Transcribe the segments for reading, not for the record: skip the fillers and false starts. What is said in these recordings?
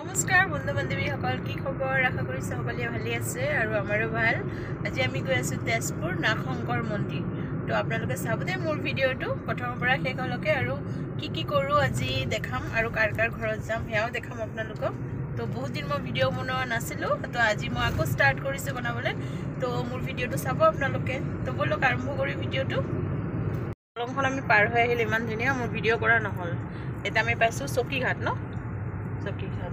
নমস্কাৰ বন্ধু বান্ধৱীসকল, কি খবৰ? আশা কৰিছোঁ সকলোৱে ভালেই আছে আৰু আমাৰো ভাল। আজি আমি গৈ আছোঁ তেজপুৰ নাগশংকৰ মন্দিৰ। তো আপোনালোকে চাব দেই মোৰ ভিডিঅ'টো প্ৰথমৰ পৰা শেষলৈকে, আৰু কি কৰোঁ আজি দেখাম, আৰু কাৰ ঘৰত যাম সেয়াও দেখাম আপোনালোকক। তো বহুত দিন মই ভিডিঅ' বনোৱা নাছিলোঁ, তো আজি মই আকৌ ষ্টাৰ্ট কৰিছোঁ বনাবলৈ। তো মোৰ ভিডিঅ'টো চাব আপোনালোকে। তো বলক আৰম্ভ কৰি ভিডিঅ'টো। দলংখন আমি পাৰ হৈ আহিলোঁ, ইমান ধুনীয়া। মোৰ ভিডিঅ' কৰা নহ'ল। এতিয়া আমি পাইছোঁ চকীঘাট ন, চকীঘাট।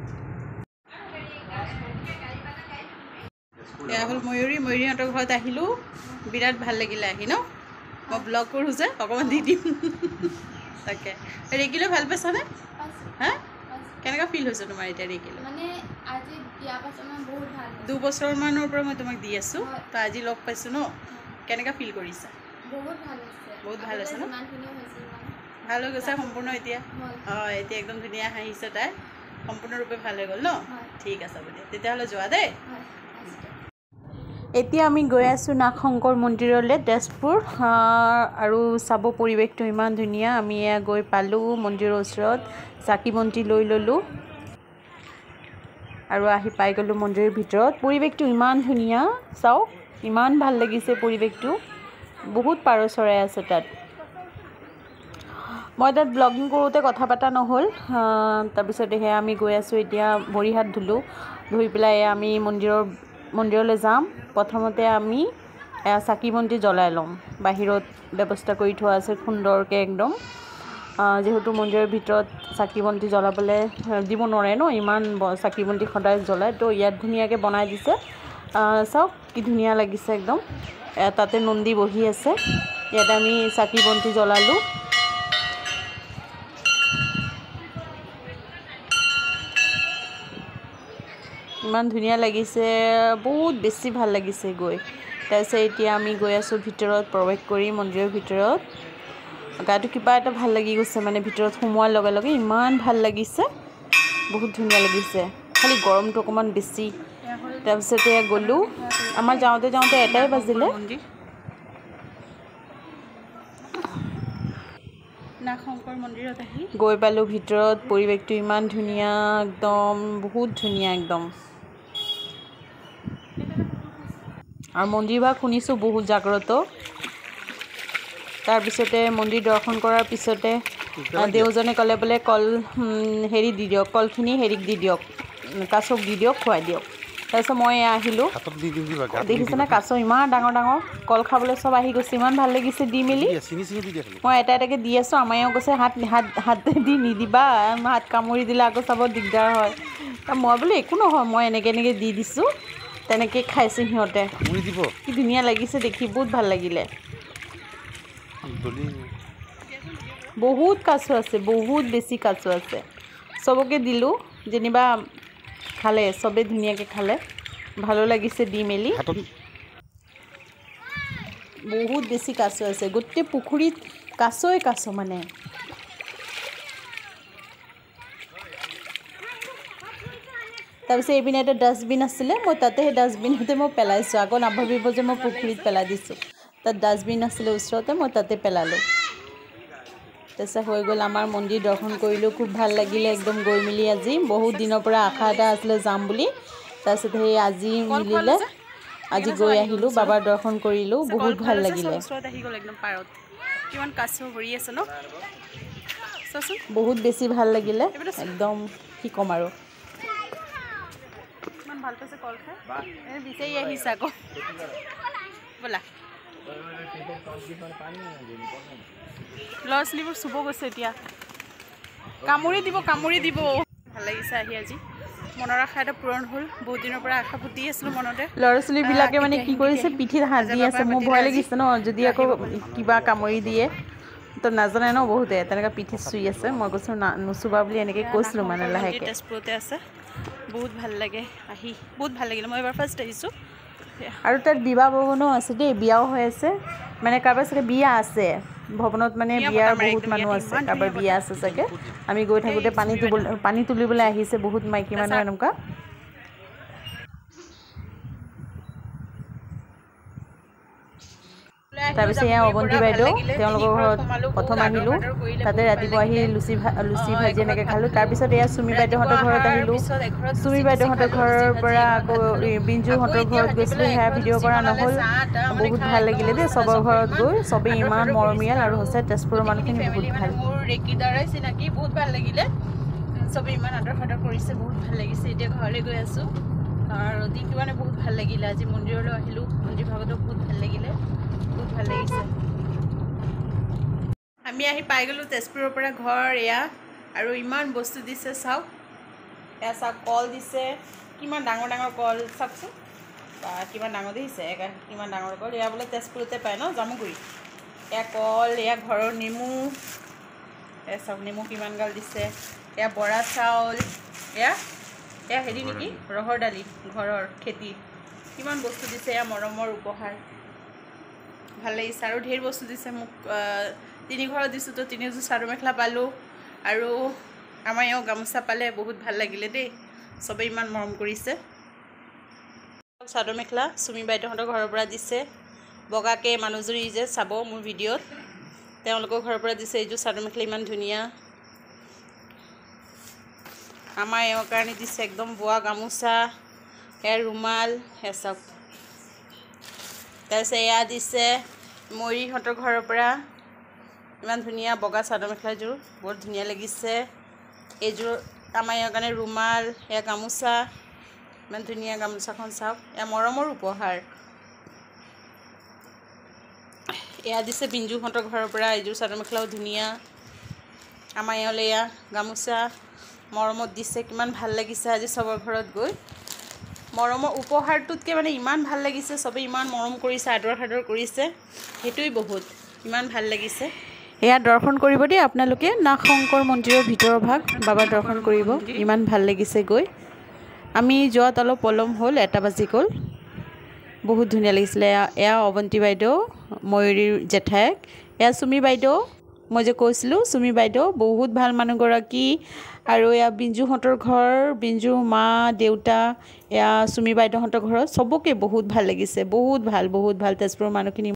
এয়া হ'ল ময়ূৰীহঁতৰ ঘৰত আহিলোঁ। বিৰাট ভাল লাগিলে আহি ন। মই ব্লগ কৰোঁ যে, অকণমান দি দিম তাকে। ৰেকিলৈ ভাল পাইছানে? হা, কেনেকুৱা ফিল হৈছে তোমাৰ এতিয়া ৰেকিলৈ? মানে আজি বিয়া পাছত মই বহুত ভাল। 2 বছৰমানৰ পৰা মই তোমাক দি আছোঁ, তো আজি লগ পাইছোঁ ন। কেনেকুৱা ফিল কৰিছা? বহুত ভাল হৈছে। বহুত ভাল হৈছে ন? ভাল ভাল হৈ গৈছে সম্পূৰ্ণ এতিয়া? অঁ, এতিয়া একদম ধুনীয়া হাঁহিছে তাই, সম্পূৰ্ণৰূপে ভাল হৈ গ'ল ন। ঠিক আছে হ'ব দিয়া, তেতিয়াহ'লে যোৱা দেই। এতিয়া আমি গৈ আছোঁ নাগশংকৰ মন্দিৰলৈ, তেজপুৰ। আৰু চাব, পৰিৱেশটো ইমান ধুনীয়া। আমি এয়া গৈ পালোঁ মন্দিৰৰ ওচৰত, চাকি বন্তি লৈ ল'লোঁ আৰু আহি পাই গ'লোঁ মন্দিৰৰ ভিতৰত। পৰিৱেশটো ইমান ধুনীয়া, চাওক ইমান ভাল লাগিছে পৰিৱেশটো। বহুত পাৰ চৰাই আছে তাত। মই তাত ব্লগিং কৰোঁতে কথা পতা নহ'ল। তাৰপিছতে সেয়া আমি গৈ আছোঁ এতিয়া। ভৰি হাত ধুলোঁ, ধুই পেলাই আমি মন্দিৰলৈ যাম। প্ৰথমতে আমি চাকি বন্তি জ্বলাই ল'ম। বাহিৰত ব্যৱস্থা কৰি থোৱা আছে সুন্দৰকৈ একদম। যিহেতু মন্দিৰৰ ভিতৰত চাকি বন্তি জ্বলাবলৈ দিব নোৱাৰে ন, ইমান চাকি বন্তি সদায় জ্বলায়। তো ইয়াত ধুনীয়াকৈ বনাই দিছে। চাওক কি ধুনীয়া লাগিছে একদম। তাতে নন্দী বহি আছে। ইয়াত আমি চাকি বন্তি জ্বলালোঁ। ইমান ধুনীয়া লাগিছে, বহুত বেছি ভাল লাগিছে গৈ। তাৰপিছত এতিয়া আমি গৈ আছোঁ ভিতৰত, প্ৰৱেশ কৰি মন্দিৰৰ ভিতৰত। গাটো কিবা এটা ভাল লাগি গৈছে, মানে ভিতৰত সোমোৱাৰ লগে লগে ইমান ভাল লাগিছে, বহুত ধুনীয়া লাগিছে। খালি গৰমটো অকণমান বেছি। তাৰপিছতে গ'লোঁ, আমাৰ যাওঁতে 1টাই বাজিলে। নাগশংকৰ মন্দিৰত আহি গৈ পালোঁ ভিতৰত। পৰিৱেশটো ইমান ধুনীয়া, একদম বহুত ধুনীয়া একদম। আৰু মন্দিৰভাগ শুনিছোঁ বহুত জাগ্ৰত। তাৰপিছতে মন্দিৰ দৰ্শন কৰাৰ পিছতে দেওজনে ক'লে বোলে হেৰি দি দিয়ক, কলখিনি হেৰিক দি দিয়ক, কাছক দি দিয়ক, খুৱাই দিয়ক। তাৰপিছত মই আহিলোঁ। দেখিছেনে কাছ ইমান ডাঙৰ ডাঙৰ, কল খাবলৈ চব আহি গৈছে। ইমান ভাল লাগিছে দি মেলি। মই এটাকে দি আছোঁ। আমাৰ এওঁ কৈছে হাতেদি নিদিবা, হাত কামুৰি দিলে আকৌ চাব দিগদাৰ হয়। মই বোলো একো নহয়, মই এনেকৈ দি দিছোঁ। তেনেকৈ খাইছে সিহঁতে। কি ধুনীয়া লাগিছে দেখি, বহুত ভাল লাগিলে। বহুত কাছ আছে, বহুত বেছি কাছ আছে। চবকে দিলোঁ, যেনিবা খালে, চবেই ধুনীয়াকৈ খালে। ভালো লাগিছে দি মেলি। বহুত বেছি কাছ আছে, গোটেই পুখুৰীত কাছই কাছ মানে। তাৰপিছত এইপিনে এটা ডাষ্টবিন আছিলে, মই তাতে সেই ডাষ্টবিনতে মই পেলাইছোঁ। আকৌ নাভাবিব যে মই পুখুৰীত পেলাই দিছোঁ। তাত ডাষ্টবিন আছিলে ওচৰতে, মই তাতে পেলালোঁ। তাৰপিছত হৈ গ'ল, আমাৰ মন্দিৰ দৰ্শন কৰিলোঁ, খুব ভাল লাগিলে একদম গৈ মেলি আজি। বহুত দিনৰ পৰা আশা এটা আছিলে যাম বুলি। তাৰপিছত সেই আজি মিলিলে, আজি গৈ আহিলোঁ, বাবাৰ দৰ্শন কৰিলোঁ, বহুত ভাল লাগিলে। কিমান কাছ ভৰি আছে ন, বহুত বেছি ভাল লাগিলে একদম, কি ক'ম আৰু। ইমান ভাল পাইছে কল খাই, বিচাৰি আহিছে আকৌ। ব'লা, ল'ৰা ছোৱালীবোৰ চুব গৈছে এতিয়া, কামুৰি দিব। ভাল লাগিছে আহি আজি। মনৰ আশা এটা পূৰণ হ'ল। বহুত দিনৰ পৰা আশা পুতি আছিলোঁ মনতে। ল'ৰা ছোৱালীবিলাকে মানে কি কৰিছে, পিঠিত হাত দি আছে। মোৰ ভয় লাগিছে ন, যদি আকৌ কিবা কামুৰি দিয়ে। তো নাজানে ন বহুতে, তেনেকৈ পিঠিত চুই আছে। মই কৈছোঁ নুচুবা বুলি এনেকৈ কৈছিলোঁ মানে লাহেকৈ। তেজপুৰতে আছে, বহুত ভাল লাগে আহি, বহুত ভাল লাগিলে। মই এবাৰ ফাৰ্ষ্ট আহিছোঁ। আৰু তাত বিবাহ ভৱনো আছে দেই, বিয়াও হৈ আছে। মানে কাৰোবাৰ চাগে বিয়া আছে ভৱনত, মানে বিয়াৰ বহুত মানুহ আছে, কাৰোবাৰ বিয়া আছে চাগে। আমি গৈ থাকোঁতে পানী তুলিবলৈ আহিছে বহুত মাইকী মানুহ এনেকুৱা। তাৰপিছত এয়া অৱন্তী বাইদেউ তেওঁলোকৰ ঘৰত প্ৰথম আহিলোঁ তাতে ৰাতিপুৱা আহি লুচি ভাজি এনেকৈ খালোঁ তাৰপিছত এয়া চুমি বাইদেউহঁতৰ ঘৰত আহিলোঁ চুমি বাইদেউহঁতৰ ঘৰৰ পৰা আকৌ বিঞ্জুহঁতৰ ঘৰত গৈছিলোঁ সেয়া ভিডিঅ' কৰা নহ'ল বহুত ভাল লাগিলে দেই চবৰ ঘৰত গৈ চবেই ইমান মৰমীয়াল আৰু সঁচাই তেজপুৰৰ মানুহখিনি বহুত ভাল মোৰ ৰেকিদাৰে চিনাকি বহুত ভাল লাগিলে চবেই ইমান আদৰ সাদৰ কৰিছে বহুত ভাল লাগিছে এতিয়া ঘৰলৈ গৈ আছোঁ আৰু দিনটো মানে বহুত ভাল লাগিলে আজি মন্দিৰলৈ আহিলোঁ মন্দিৰ ভাগতো বহুত ভাল লাগিলে বহুত ভাল লাগিছে আমি আহি পাই গ'লোঁ তেজপুৰৰ পৰা ঘৰ এয়া আৰু ইমান বস্তু দিছে চাওক এয়া চাওক কল দিছে কিমান ডাঙৰ ডাঙৰ কল চাওকচোন বা কিমান ডাঙৰ দেখিছে কিমান ডাঙৰ কল এয়া বোলে তেজপুৰতে পায় ন জামুগুৰি এয়া কল এয়া ঘৰৰ নেমু এয়া চাওক নেমু কিমান গাল দিছে এয়া বৰা চাউল এয়া হেৰি নেকি ৰহৰ দালি ঘৰৰ খেতি কিমান বস্তু দিছে এয়া মৰমৰ উপহাৰ ভাল লাগিছে আৰু ঢেৰ বস্তু দিছে মোক তিনি ঘৰত দিছোঁ তো তিনিযোৰ চাদৰ মেখেলা পালোঁ আৰু আমাৰ এওঁ গামোচা পালে বহুত ভাল লাগিলে দেই চবেই ইমান মৰম কৰিছে চাদৰ মেখেলা চুমি বাইদেউহঁতৰ ঘৰৰ পৰা দিছে বগাকৈ মানুহজনী যে চাব মোৰ ভিডিঅ'ত তেওঁলোকৰ ঘৰৰ পৰা দিছে এইযোৰ চাদৰ মেখেলা ইমান ধুনীয়া আমাৰ এওঁৰ কাৰণে দিছে একদম বোৱা গামোচা এয়া ৰুমাল সেয়া চাওক তাৰপিছত এয়া দিছে ময়ূৰীহঁতৰ ঘৰৰ পৰা ইমান ধুনীয়া বগা চাদৰ মেখেলাযোৰ বহুত ধুনীয়া লাগিছে এইযোৰ আমাৰ এওঁৰ কাৰণে ৰুমাল এয়া গামোচা ইমান ধুনীয়া গামোচাখন চাওক এয়া মৰমৰ উপহাৰ এয়া দিছে বিঞ্জুহঁতৰ ঘৰৰ পৰা এইযোৰ চাদৰ মেখেলাও ধুনীয়া আমাৰ এওঁলৈ এয়া গামোচা মৰমত দিছে কিমান ভাল লাগিছে আজি চবৰ ঘৰত গৈ মৰমৰ উপহাৰটোতকৈ মানে ইমান ভাল লাগিছে চবেই ইমান মৰম কৰিছে আদৰ সাদৰ কৰিছে সেইটোৱেই বহুত ইমান ভাল লাগিছে এয়া দৰ্শন কৰিব দেই আপোনালোকে নাগ শংকৰ মন্দিৰৰ ভিতৰৰ ভাগ বাবাৰ দৰ্শন কৰিব ইমান ভাল লাগিছে গৈ আমি যোৱাত অলপ পলম হ'ল 1টা বাজি গ'ল বহুত ধুনীয়া লাগিছিলে এয়া অৱন্তী বাইদেউ ময়ূৰীৰ জেঠাইক এয়া চুমি বাইদেউ মই যে কৈছিলোঁ চুমি বাইদেউ বহুত ভাল মানুহগৰাকী আৰু এয়া বিঞ্জুহঁতৰ ঘৰ বিঞ্জুৰ মা দেউতা এয়া চুমি বাইদেউহঁতৰ ঘৰত চবকে বহুত ভাল লাগিছে বহুত ভাল তেজপুৰৰ মানুহখিনি